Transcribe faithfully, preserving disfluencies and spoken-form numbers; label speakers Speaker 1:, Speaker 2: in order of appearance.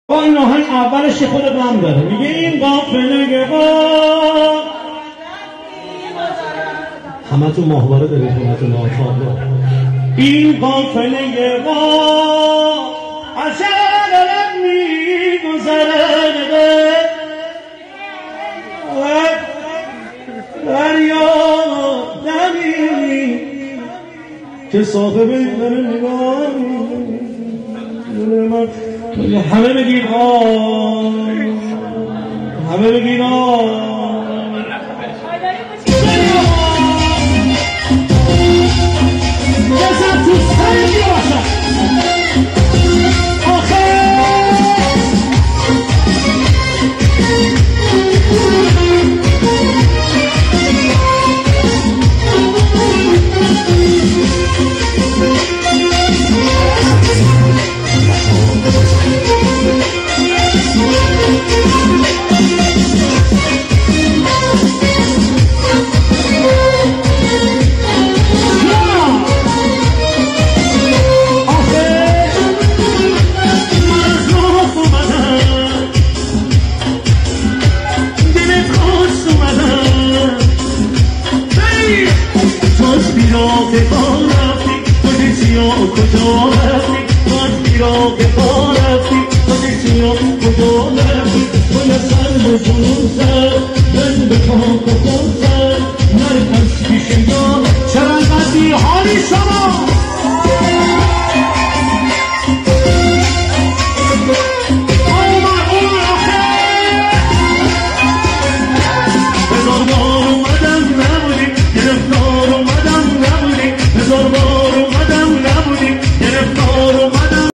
Speaker 1: با این آهنگ اولش خود غم داره، میگه این قافله قا همه تو ماهواره دارید، همه تو ناخواه این قافله قا عشق دارد میگذره دریا دمی که صاحب این داره نگاه همه بگید آه همه بگید آه بزن تو سنگی باشه که بارفتی کجا کجا رفتی باز بیرا که بارفتی کجا کجا رفتی کل سر به جنون سر من به پاک و